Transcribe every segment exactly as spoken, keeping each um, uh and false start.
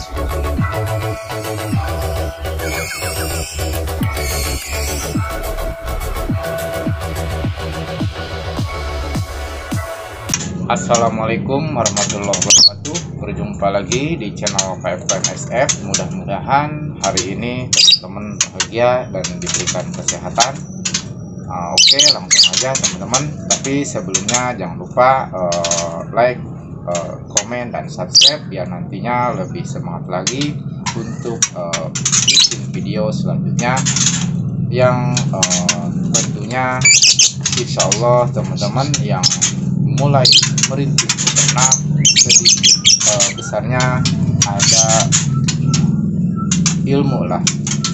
Assalamualaikum warahmatullahi wabarakatuh. Berjumpa lagi di channel K F K M S F. Mudah-mudahan hari ini teman-teman bahagia dan diberikan kesehatan. uh, Oke, langsung aja teman-teman. Tapi sebelumnya jangan lupa uh, like, uh, komen, dan subscribe biar nantinya lebih semangat lagi untuk uh, bikin video selanjutnya yang uh, tentunya insya Allah teman-teman yang mulai merintis beternak sedikit uh, besarnya ada ilmu lah,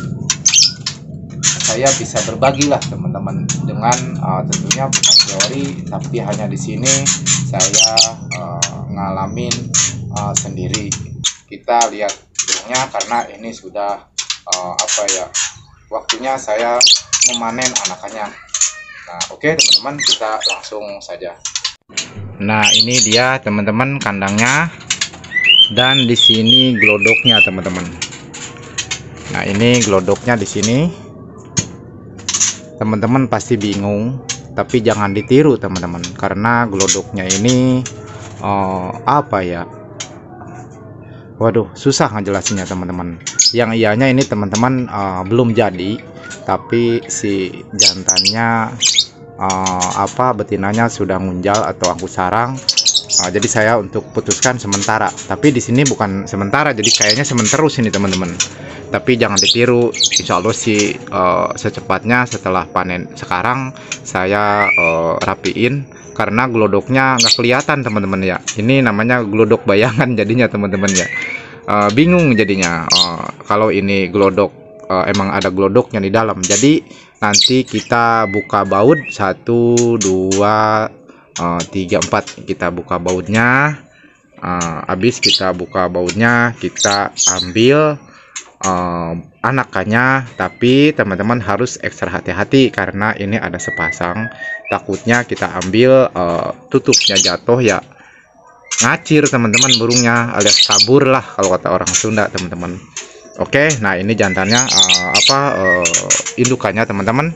saya bisa berbagi lah teman-teman dengan uh, tentunya bukan teori tapi hanya di sini saya uh, ngalamin uh, sendiri. Kita lihat videonya karena ini sudah uh, apa ya, waktunya saya memanen anakannya. Nah oke okay, teman-teman, kita langsung saja. Nah ini dia teman-teman kandangnya, dan di sini glodoknya teman-teman. Nah ini glodoknya di sini. Teman-teman pasti bingung, tapi jangan ditiru teman-teman, karena glodoknya ini uh, apa ya? Waduh, susah ngejelasinnya teman-teman. Yang ianya ini teman-teman uh, belum jadi, tapi si jantannya uh, apa betinanya sudah ngunjal atau angkut sarang. Uh, jadi saya untuk putuskan sementara, tapi di sini bukan sementara, jadi kayaknya sementerus ini teman-teman. Tapi jangan ditiru, insya Allah sih uh, secepatnya setelah panen sekarang saya uh, rapiin, karena glodoknya nggak kelihatan teman-teman ya. Ini namanya glodok bayangan jadinya teman-teman ya. Uh, bingung jadinya uh, kalau ini glodok uh, emang ada glodoknya di dalam. Jadi nanti kita buka baut satu dua tiga empat, kita buka bautnya. Uh, habis kita buka bautnya, kita ambil uh, anakannya, tapi teman-teman harus ekstra hati-hati karena ini ada sepasang. Takutnya kita ambil uh, tutupnya jatuh ya, ngacir teman-teman burungnya, alias kabur lah kalau kata orang Sunda teman-teman. Oke, nah ini jantannya uh, apa uh, indukannya teman-teman.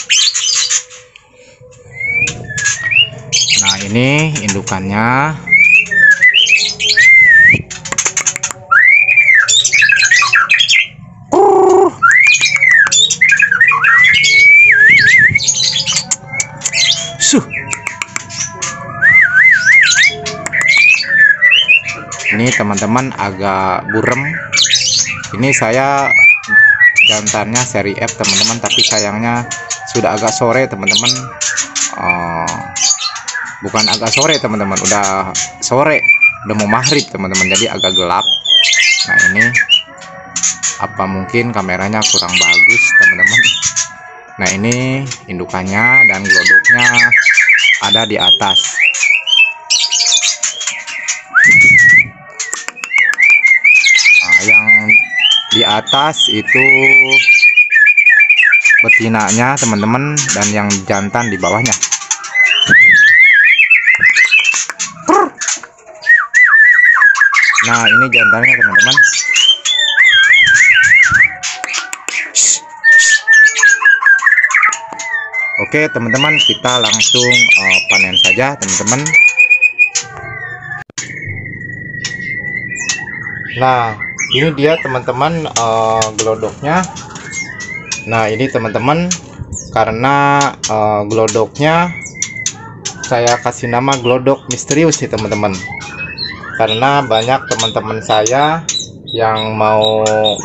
Nah ini indukannya. Ini teman-teman agak burem. Ini saya jantannya seri F teman-teman, tapi sayangnya sudah agak sore teman-teman. uh, bukan agak sore teman-teman, udah sore, udah mau maghrib teman-teman, jadi agak gelap. Nah ini apa mungkin kameranya kurang bagus teman-teman. Nah ini indukannya dan glodoknya ada di atas. Yang di atas itu betinanya teman-teman, dan yang jantan di bawahnya. Nah ini jantannya teman-teman. Oke teman-teman, kita langsung uh, panen saja teman-teman. Nah ini dia teman-teman uh, glodoknya. Nah ini teman-teman, karena uh, glodoknya saya kasih nama glodok misterius sih teman-teman, karena banyak teman-teman saya yang mau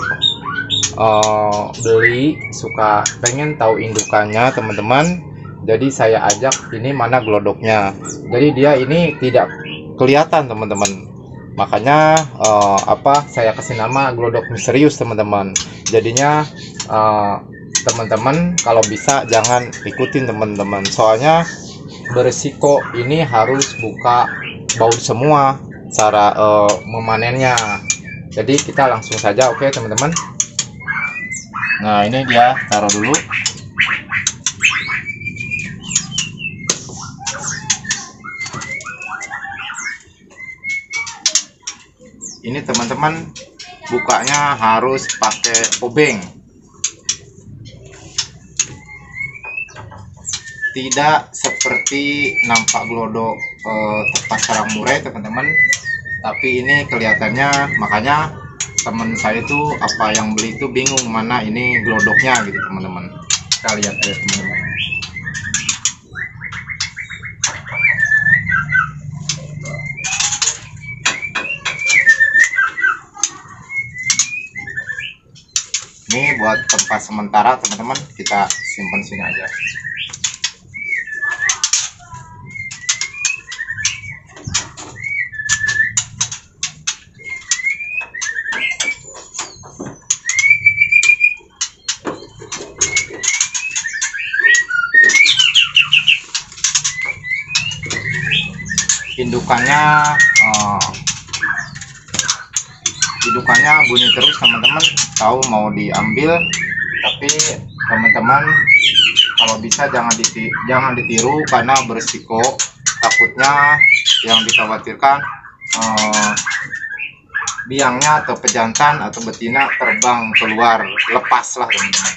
uh, beli suka pengen tahu indukannya teman-teman. Jadi saya ajak ini mana glodoknya, jadi dia ini tidak kelihatan teman-teman. Makanya uh, apa saya kasih nama glodok misterius teman-teman. Jadinya teman-teman uh, kalau bisa jangan ikutin teman-teman, soalnya berisiko. Ini harus buka baut semua cara uh, memanennya. Jadi kita langsung saja. Oke teman-teman. Nah ini dia, taruh dulu. Ini teman-teman bukanya harus pakai obeng, tidak seperti nampak glodok eh, tepat sarang murai teman-teman, tapi ini kelihatannya, makanya teman saya itu apa yang beli itu bingung mana ini glodoknya gitu teman-teman. Kita lihat aja teman-teman. Ini buat tempat sementara teman-teman, kita simpan sini aja. Indukannya uh, indukannya bunyi terus teman-teman, tahu mau diambil, tapi teman-teman kalau bisa jangan ditiru, jangan ditiru karena berisiko, takutnya yang dikhawatirkan uh, biangnya atau pejantan atau betina terbang keluar, lepas lah teman-teman.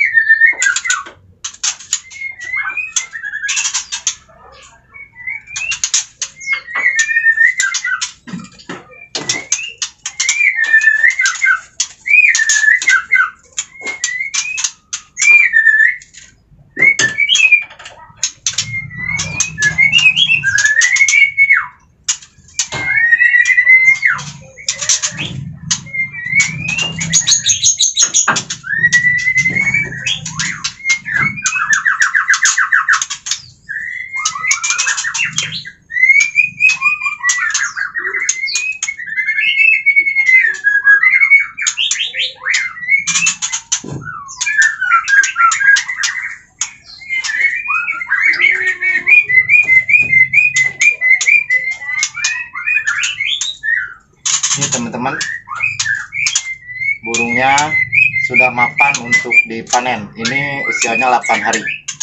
Ini teman-teman, burungnya sudah mapan untuk dipanen. Ini usianya delapan hari.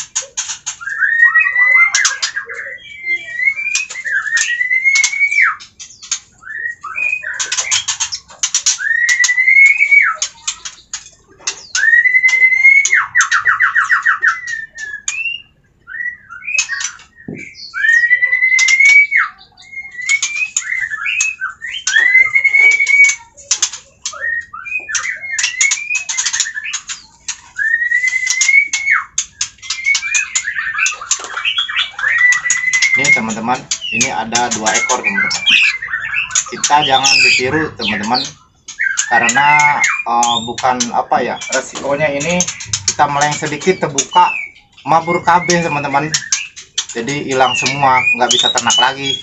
Ini teman-teman, ini ada dua ekor teman-teman. Kita jangan ditiru teman-teman, karena uh, bukan apa ya, resikonya ini kita meleng sedikit terbuka mabur kabeh teman-teman, jadi hilang semua, nggak bisa ternak lagi.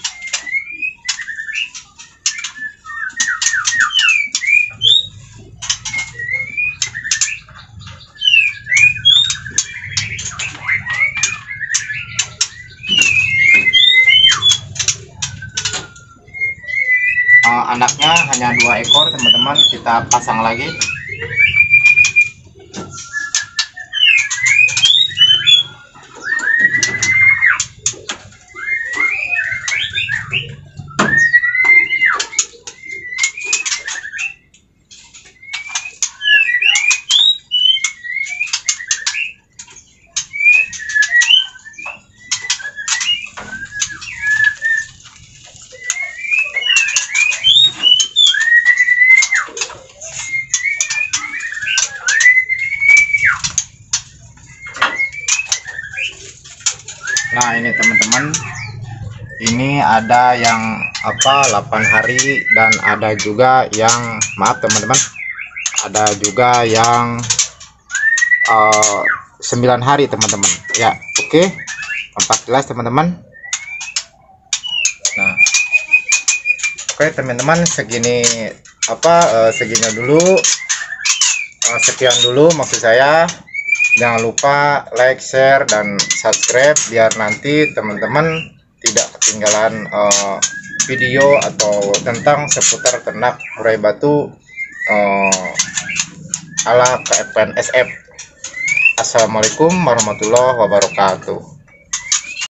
Uh, anaknya hanya dua ekor teman-teman, kita pasang lagi. Nah ini teman-teman, ini ada yang apa delapan hari dan ada juga yang, maaf teman-teman, ada juga yang uh, sembilan hari teman-teman ya. Oke, empat belas teman-teman. Nah oke teman-teman, segini apa uh, segini dulu, uh, sekian dulu maksud saya. Jangan lupa like, share, dan subscribe biar nanti teman-teman tidak ketinggalan uh, video atau tentang seputar ternak murai batu uh, ala K F N S F. Assalamualaikum warahmatullahi wabarakatuh.